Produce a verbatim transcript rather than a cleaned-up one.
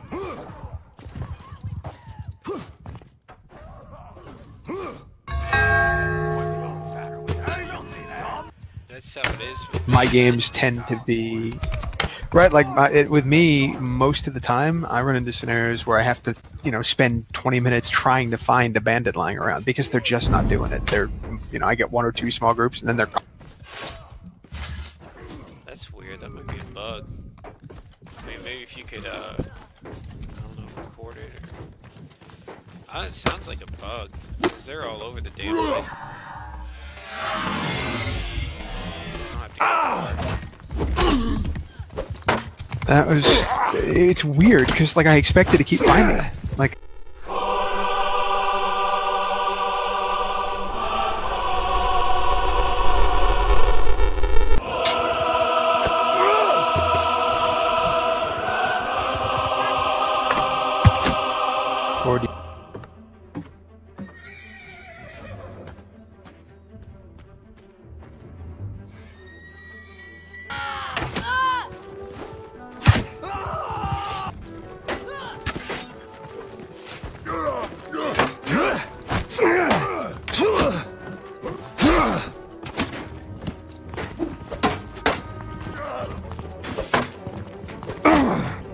That's how it is. With My games tend to be right. Like my, it, with me, most of the time, I run into scenarios where I have to, you know, spend twenty minutes trying to find a bandit lying around because they're just not doing it. They're, you know, I get one or two small groups and then they're. That's weird. That might be a bug. I mean, maybe if you could, uh, I don't know, record it. Or... Uh, it sounds like a bug because they're all over the database. That was. It's weird because like I expected to keep finding it. Like. forty. Ugh!